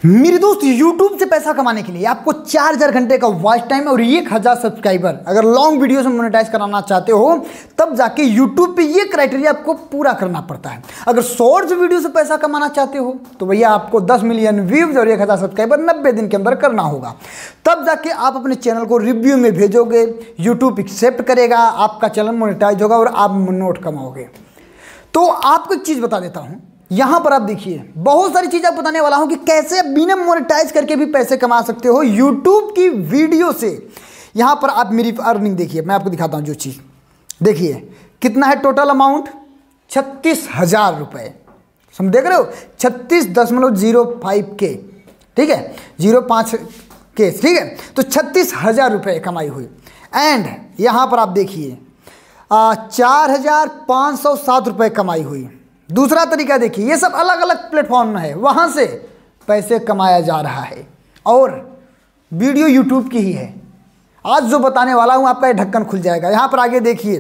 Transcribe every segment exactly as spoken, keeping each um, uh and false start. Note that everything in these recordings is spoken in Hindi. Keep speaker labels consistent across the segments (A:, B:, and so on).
A: मेरे दोस्त, YouTube से पैसा कमाने के लिए आपको चार हज़ार घंटे का वॉच टाइम और एक हज़ार सब्सक्राइबर अगर लॉन्ग वीडियो से मोनेटाइज कराना चाहते हो तब जाके YouTube पे ये क्राइटेरिया आपको पूरा करना पड़ता है। अगर शॉर्ट्स वीडियो से पैसा कमाना चाहते हो तो भैया आपको दस मिलियन व्यूज और एक हज़ार सब्सक्राइबर नब्बे दिन के अंदर करना होगा। तब जाके आप अपने चैनल को रिव्यू में भेजोगे, यूट्यूब एक्सेप्ट करेगा, आपका चैनल मोनेटाइज होगा और आप नोट कमाओगे। तो आपको एक चीज़ बता देता हूँ, यहां पर आप देखिए बहुत सारी चीज़ आप बताने वाला हूं कि कैसे बिना मोनेटाइज करके भी पैसे कमा सकते हो यूट्यूब की वीडियो से। यहां पर आप मेरी अर्निंग देखिए, मैं आपको दिखाता हूं जो चीज़। देखिए कितना है टोटल अमाउंट, छत्तीस हजार रुपये। समझ देख रहे हो, छत्तीस दशमलव जीरो फाइव के, ठीक है, जीरो पाँच के, ठीक है। तो छत्तीस हजार रुपये कमाई हुई। एंड यहां पर आप देखिए चार हजार पाँच सौ सात रुपये कमाई हुई। दूसरा तरीका देखिए, ये सब अलग अलग प्लेटफॉर्म है, वहाँ से पैसे कमाया जा रहा है और वीडियो यूट्यूब की ही है। आज जो बताने वाला हूँ आपका ये ढक्कन खुल जाएगा। यहाँ पर आगे देखिए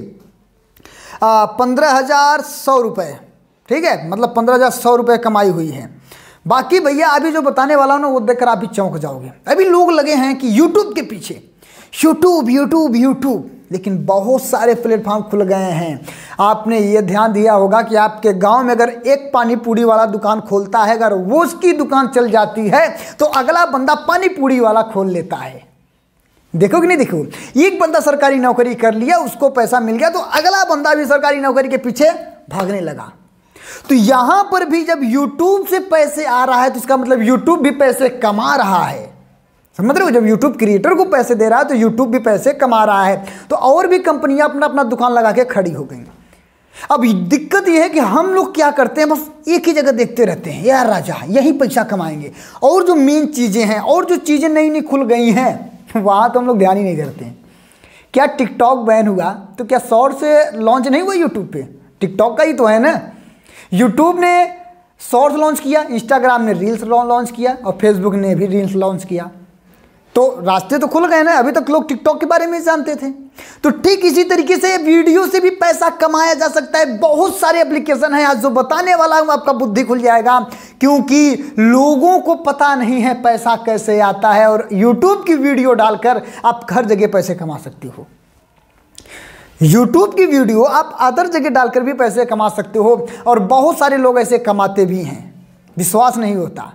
A: पंद्रह हज़ार सौ रुपये, ठीक है, मतलब पंद्रह हज़ार सौ रुपये कमाई हुई है। बाकी भैया अभी जो बताने वाला हूँ ना वो देखकर आप भी चौंक जाओगे। अभी लोग लगे हैं कि यूट्यूब के पीछे, यूट्यूब यूट्यूब यूट्यूब, लेकिन बहुत सारे प्लेटफॉर्म खुल गए हैं। आपने ये ध्यान दिया होगा कि आपके गांव में अगर एक पानी पूरी वाला दुकान खोलता है, अगर वो उसकी दुकान चल जाती है तो अगला बंदा पानी पूरी वाला खोल लेता है। देखो कि नहीं देखो, एक बंदा सरकारी नौकरी कर लिया, उसको पैसा मिल गया तो अगला बंदा भी सरकारी नौकरी के पीछे भागने लगा। तो यहां पर भी जब यूट्यूब से पैसे आ रहा है तो इसका मतलब यूट्यूब भी पैसे कमा रहा है। समझ रहे हो, जब यूट्यूब क्रिएटर को पैसे दे रहा है तो यूट्यूब भी पैसे कमा रहा है। तो और भी कंपनियां अपना अपना दुकान लगा के खड़ी हो गई। अब दिक्कत यह है कि हम लोग क्या करते हैं, बस एक ही जगह देखते रहते हैं, यार राजा यही पैसा कमाएंगे, और जो मेन चीज़ें हैं और जो चीज़ें नई नई खुल गई हैं वहाँ तो हम लोग ध्यान ही नहीं करते हैं। क्या टिकटॉक बैन हुआ तो क्या शॉर्ट से लॉन्च नहीं हुआ यूट्यूब पे? टिकटॉक का ही तो है ना। यूट्यूब ने शॉर्ट्स लॉन्च किया, इंस्टाग्राम ने रील्स लॉन्च किया और फेसबुक ने भी रील्स लॉन्च किया। तो रास्ते तो खुल गए ना। अभी तक लोग टिकटॉक के बारे में जानते थे। तो ठीक इसी तरीके से वीडियो से भी पैसा कमाया जा सकता है। बहुत सारे एप्लीकेशन हैं, आज जो बताने वाला हूं आपका बुद्धि खुल जाएगा, क्योंकि लोगों को पता नहीं है पैसा कैसे आता है। और यूट्यूब की वीडियो डालकर आप हर जगह पैसे कमा सकते हो। यूट्यूब की वीडियो आप अदर जगह डालकर भी पैसे कमा सकते हो और बहुत सारे लोग ऐसे कमाते भी हैं, विश्वास नहीं होता।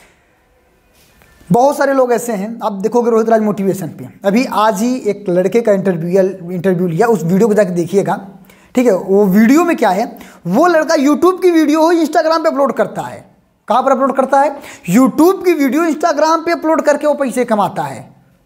A: बहुत सारे लोग ऐसे हैं, आप देखोगे रोहित राज मोटिवेशन पे अभी आज ही एक लड़के का इंटरव्यू इंटरव्यू लिया, उस वीडियो को जाकर देखिएगा, ठीक है। वो वीडियो में क्या है, वो लड़का यूट्यूब की वीडियो हो इंस्टाग्राम पे अपलोड करता है। कहाँ पर अपलोड करता है? यूट्यूब की वीडियो इंस्टाग्राम पे अपलोड करके वो पैसे कमाता है।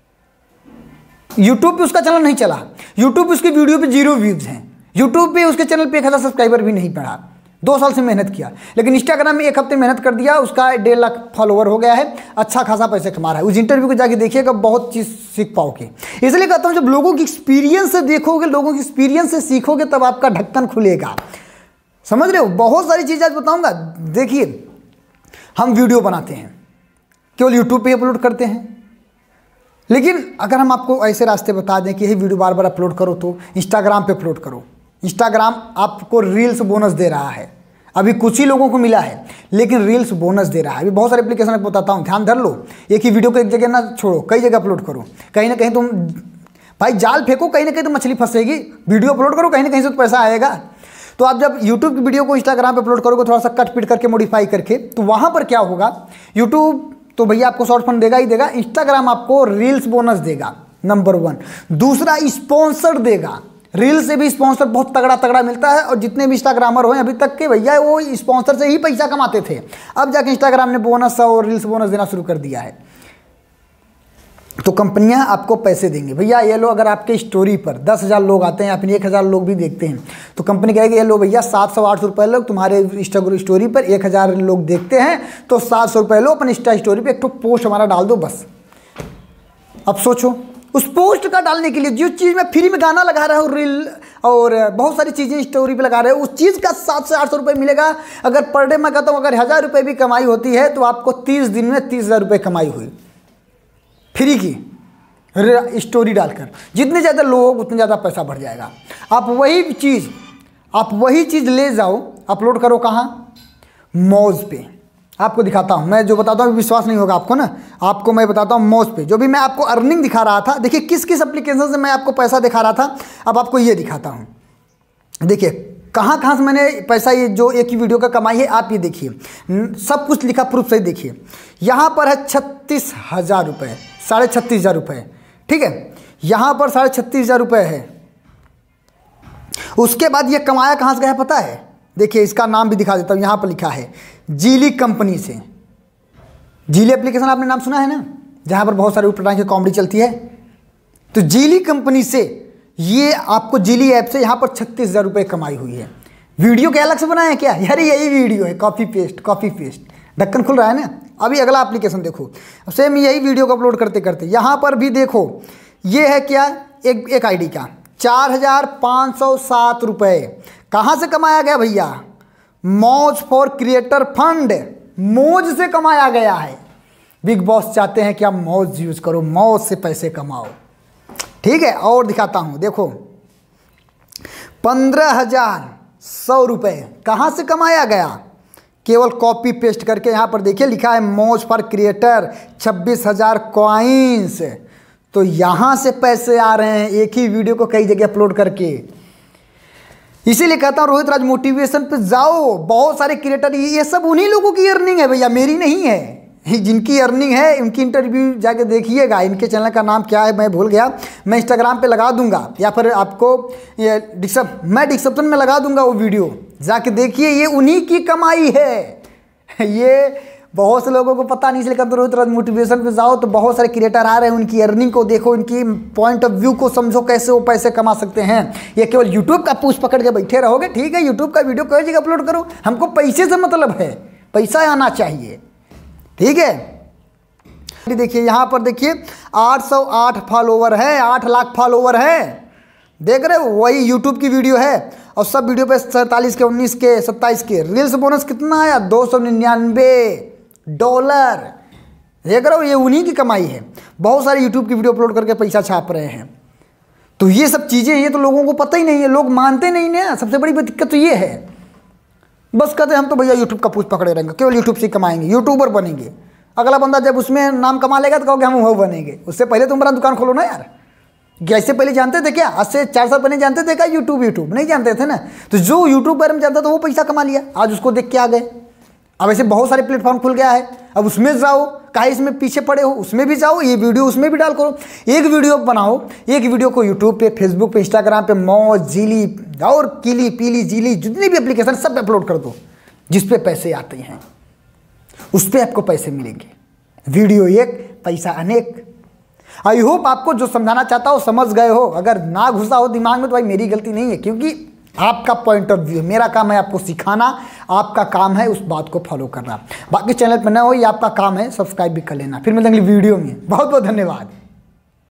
A: यूट्यूब पे उसका चैनल नहीं चला, यूट्यूब पे उसकी वीडियो पे जीरो व्यूज हैं, यूट्यूब पे उसके चैनल पे एक हज़ार सब्सक्राइबर भी नहीं पड़ा। दो साल से मेहनत किया, लेकिन इंस्टाग्राम में एक हफ्ते मेहनत कर दिया, उसका डेढ़ लाख फॉलोवर हो गया है, अच्छा खासा पैसे कमा रहा है। उस इंटरव्यू को जाके देखिएगा, बहुत चीज़ सीख पाओगे। इसलिए कहता हूँ जब लोगों की एक्सपीरियंस से देखोगे, लोगों की एक्सपीरियंस से सीखोगे, तब आपका ढक्कन खुलेगा। समझ रहे हो, बहुत सारी चीज़ें आज बताऊँगा। देखिए हम वीडियो बनाते हैं, केवल यूट्यूब पर अपलोड करते हैं, लेकिन अगर हम आपको ऐसे रास्ते बता दें कि यही वीडियो बार बार अपलोड करो तो इंस्टाग्राम पे अपलोड करो। इंस्टाग्राम आपको रील्स बोनस दे रहा है। अभी कुछ ही लोगों को मिला है, लेकिन रील्स बोनस दे रहा है। अभी बहुत सारे एप्लीकेशन आपको बताता हूँ, ध्यान धर लो। एक ही वीडियो को एक जगह ना छोड़ो, कई जगह अपलोड करो। कहीं ना कहीं तुम भाई जाल फेंको, कहीं ना कहीं तो मछली फंसेगी। वीडियो अपलोड करो, कहीं ना कहीं से तो पैसा आएगा। तो आप जब यूट्यूब की वीडियो को इंस्टाग्राम पर अपलोड करोगे, थोड़ा सा कट पिट करके मॉडिफाई करके, तो वहाँ पर क्या होगा, यूट्यूब तो भैया आपको शॉर्ट फंड देगा ही देगा, इंस्टाग्राम आपको रील्स बोनस देगा, नंबर वन। दूसरा स्पॉन्सर देगा, रील से भी स्पॉन्सर बहुत तगड़ा तगड़ा मिलता है। और जितने भी इंस्टाग्रामर हुए अभी तक के भैया वो स्पॉन्सर से ही पैसा कमाते थे, अब जाके इंस्टाग्राम ने बोनस और रील्स बोनस देना शुरू कर दिया है। तो कंपनियां आपको पैसे देंगी, भैया ये लो, अगर आपके स्टोरी पर दस हज़ार लोग आते हैं या फिर एक हज़ार लोग भी देखते हैं तो कंपनी कहेगी ये लो भैया सात सौ आठ सौ रुपये लोग तुम्हारे स्टोरी पर, एक हज़ार लोग देखते हैं तो सात सौ रुपये लो, अपन इंस्टा स्टोरी पर एक तो पोस्ट हमारा डाल दो बस। अब सोचो, उस पोस्ट का डालने के लिए जो चीज़ मैं फ्री में गाना लगा रहा हूँ, रील और बहुत सारी चीज़ें स्टोरी पे लगा रहे हो, उस चीज़ का सात से आठ सौ रुपये मिलेगा। अगर पर डे मैं कहता हूँ अगर हज़ार रुपये भी कमाई होती है तो आपको तीस दिन में तीस हज़ार रुपये कमाई हुई फ्री की स्टोरी डालकर। जितने ज़्यादा लोग उतने ज़्यादा पैसा बढ़ जाएगा। आप वही चीज़ आप वही चीज़ ले जाओ, अपलोड करो कहाँ, मौज पे। आपको दिखाता हूँ, मैं जो बताता हूँ विश्वास नहीं होगा आपको ना, आपको मैं बताता हूँ मौज पे जो भी मैं आपको अर्निंग दिखा रहा था। देखिए किस किस एप्लीकेशन से मैं आपको पैसा दिखा रहा था, अब आपको ये दिखाता हूँ। देखिए कहाँ कहाँ से मैंने पैसा, ये जो एक ही वीडियो का कमाई है, आप ये देखिए सब कुछ लिखा प्रूफ सही। देखिए यहाँ पर है छत्तीस हज़ार रुपये, साढ़े छत्तीस हज़ार रुपये, ठीक है, यहाँ पर साढ़े छत्तीस हज़ार रुपये है। उसके बाद ये कमाया कहाँ से गया पता है, देखिए इसका नाम भी दिखा देता हूँ, यहाँ पर लिखा है जीली कंपनी से। जीली एप्लीकेशन आपने नाम सुना है ना, जहाँ पर बहुत सारे ऊपर की कॉमेडी चलती है, तो जीली कंपनी से ये आपको जीली ऐप से यहाँ पर छत्तीस हज़ार रुपये कमाई हुई है। वीडियो क्या अलग से बनाया है क्या, यार यही वीडियो है, कॉपी पेस्ट कॉपी पेस्ट। ढक्कन खुल रहा है ना, अभी अगला एप्लीकेशन देखो, सेम यही वीडियो को अपलोड करते करते यहाँ पर भी देखो, ये है क्या, एक एक आईडी का चार हज़ार पाँच सौ सात रुपये कहाँ से कमाया गया भैया, मौज फॉर क्रिएटर फंड, मौज से कमाया गया है। बिग बॉस चाहते हैं कि आप मौज यूज़ करो, मौज से पैसे कमाओ, ठीक है। और दिखाता हूँ, देखो पंद्रह हजार सौ रुपये कहाँ से कमाया गया, केवल कॉपी पेस्ट करके। यहाँ पर देखिए लिखा है मौज फॉर क्रिएटर, छब्बीस हजार कॉइन्स। तो यहाँ से पैसे आ रहे हैं एक ही वीडियो को कई जगह अपलोड करके। इसीलिए कहता हूँ रोहित राज मोटिवेशन पे जाओ, बहुत सारे क्रिएटर, ये सब उन्हीं लोगों की अर्निंग है भैया, मेरी नहीं है। जिनकी अर्निंग है उनकी इंटरव्यू जाके देखिएगा। इनके चैनल का नाम क्या है मैं भूल गया, मैं इंस्टाग्राम पे लगा दूंगा या फिर आपको ये डिस्क्रिप मैं डिस्क्रिप्शन में लगा दूंगा वो वीडियो, जाके देखिए, ये उन्हीं की कमाई है। ये बहुत से लोगों को पता नहीं, इसलिए कहते रोहित राज मोटिवेशन पे जाओ तो बहुत सारे क्रिएटर आ रहे हैं, उनकी अर्निंग को देखो, उनकी पॉइंट ऑफ व्यू को समझो, कैसे वो पैसे कमा सकते हैं। ये केवल यूट्यूब का पूछ पकड़ के बैठे रहोगे, ठीक है, यूट्यूब का वीडियो कोई जगह अपलोड करो, हमको पैसे से मतलब है, पैसा आना चाहिए, ठीक है। देखिए यहाँ पर देखिए आठ सौ आठ फॉलोवर है, आठ लाख फॉलोवर है, देख रहे हो, वही यूट्यूब की वीडियो है। और सब वीडियो पे सैंतालीस के, उन्नीस के, सत्ताईस के। रील्स बोनस कितना आया, दो सौ निन्यानवे डॉलर, देख रहे हो, ये उन्हीं की कमाई है। बहुत सारे यूट्यूब की वीडियो अपलोड करके पैसा छाप रहे हैं। तो ये सब चीज़ें ये तो लोगों को पता ही नहीं है, लोग मानते नहीं ना, सबसे बड़ी दिक्कत तो ये है। बस कहते हम तो भैया यूट्यूब का पूछ पकड़े रहेंगे, केवल यूट्यूब से कमाएंगे, यूट्यूबर बनेंगे। अगला बंदा जब उसमें नाम कमा लेगा तो कहोगे हम वो बनेंगे। उससे पहले तुम बड़ा दुकान खोलो ना यार। ऐसे पहले जानते थे क्या, आज से चार साल पहले जानते थे क्या यूट्यूब यूट्यूब नहीं जानते थे ना। तो जो यूट्यूब बारे में जानता था वो पैसा कमा लिया, आज उसको देख के आ गए। अब ऐसे बहुत सारे प्लेटफॉर्म खुल गया है, अब उसमें जाओ, काहे इसमें पीछे पड़े हो, उसमें भी जाओ, ये वीडियो उसमें भी डाल करो। एक वीडियो बनाओ, एक वीडियो को यूट्यूब पे, फेसबुक पे, इंस्टाग्राम पे, मौज, जीली और कीली पीली जीली जितनी भी एप्लीकेशन सब पे अपलोड कर दो, जिस पे पैसे आते हैं उस पर आपको पैसे मिलेंगे। वीडियो एक पैसा अनेक। आई होप आपको जो समझाना चाहता हो समझ गए हो। अगर ना घुसा हो दिमाग में तो भाई मेरी गलती नहीं है, क्योंकि आपका पॉइंट ऑफ व्यू, मेरा काम है आपको सिखाना, आपका काम है उस बात को फॉलो करना। बाकी चैनल पर ना हो, ये आपका काम है, सब्सक्राइब भी कर लेना। फिर मिलेंगे वीडियो में, बहुत बहुत धन्यवाद।